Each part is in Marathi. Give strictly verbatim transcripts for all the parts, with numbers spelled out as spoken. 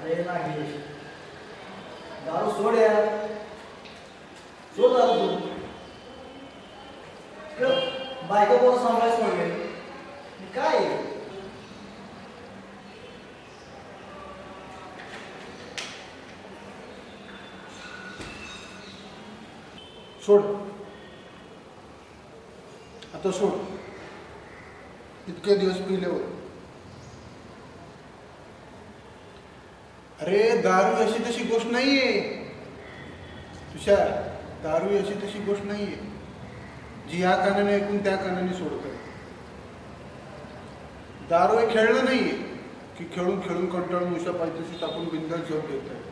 अरे नागेश, दारू सोड यार, सोड दारू तू. बायका कोण सांभाळायचं म्हणले काय सोड आता सोड. इतके दिवस पिल्यावर अरे दारू अशी तशी गोष्ट नाहीये तुषार. दारू अशी तशी गोष्ट नाहीये जी या कानाने ऐकून त्या कानाने सोडत. दारू हे खेळणं नाहीये की खेळून खेळून कंटाळून उशा पायथ्याशी टाकून बिंदास झोप घेत आहे.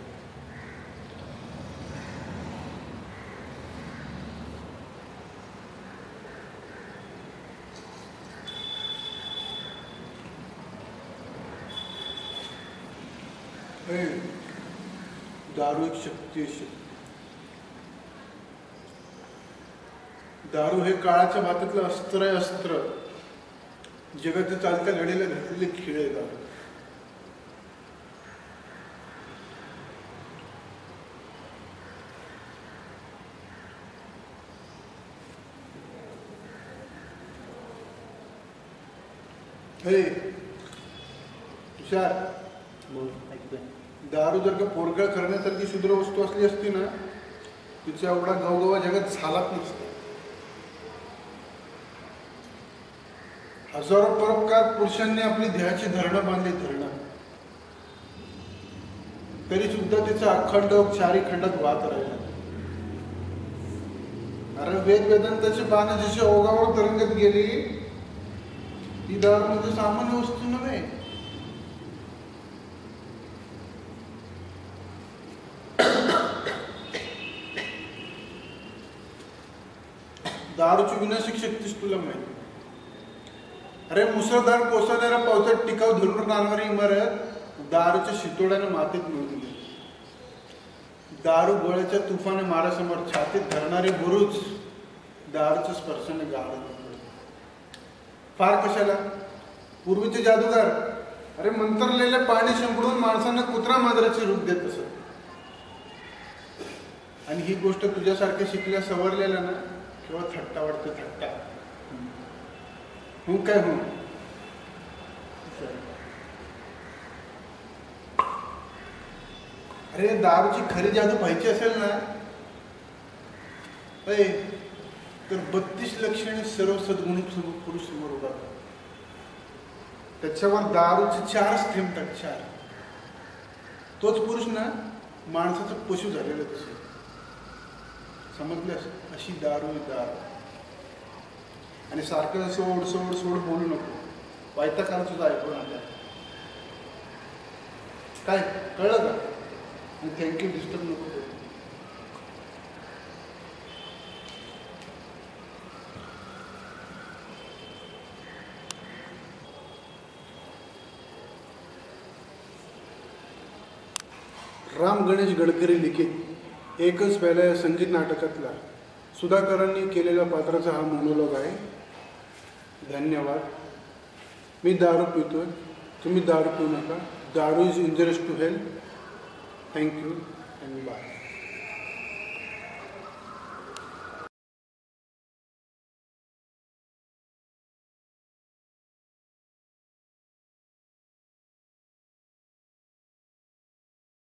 दारू एक शक्ती आहे, शक्ती. दारू हे काळाच्या भातातलं अस्त्र आहे, अस्त्र. जगाच्या चालत्या घडीला घातलेले खेळ आहे दारू. हे तुषार, दारू जर का पोरगळ करण्यासारखी शुद्र वस्तू असली असती ना तिचा एवढा गवगवा जगात झालाच नसता. हजारो परोपकार पुरुषांनी आपली देहाची धरणं बांधली, धरणं, तरी सुद्धा तिचा अखंड चारी खंडात वाहत राहिला. अरे वेद वेदांताची बाण जशी ओगावर तरंगत गेली, ती दारू म्हणजे सामान्य वस्तू नव्हे. दारूची विनाशिक शक्तीच तुला माहिती. अरे मुसळधार कोसळणाऱ्या पावसात टिकाव धरून राहणारी इमारत दारूच्या शितोड्याने मातीत मिळवली. दारू गोळ्याच्या तुफाने मारासमोर छातीत धरणारे बुरुज दारूच्या स्पर्शाने गाळत. फार कशाला, पूर्वीचे जादूगार अरे मंत्रलेले पाणी शिंपडून माणसांना कुत्रा मांजराचे रूप देत असत. आणि ही गोष्ट तुझ्यासारख्या शिकल्या सवरलेल्या ना किंवा थट्टा वाटते, थट्टा. हूं काय हूं. अरे दारूची खरी जादू पाहिजे असेल ना तर बत्तीस लक्षणे सर्व सद्गुणी पुरुष समोर उभा, त्याच्यावर दारूचे चार थेंब टाक, चार. तोच पुरुष ना माणसाचं पशु झालेलं तसं. समजल्यास, अशी दारू आहे दारू. आणि सारखं सोड सोड सोड बोलू नको. वायता कारण तुझं ऐकून आल्या काय कळलं का. आणि थँक्यू, डिस्टर्ब नको करू. राम गणेश गडकरी लिखित एकच पहिला या संगीत नाटकातला सुधाकरांनी केलेल्या पात्राचा हा मोनोलॉग आहे. धन्यवाद. मी दारू पितोय, तुम्ही दारू पिऊ नका. Daru is injurious to health. Thank you and bye.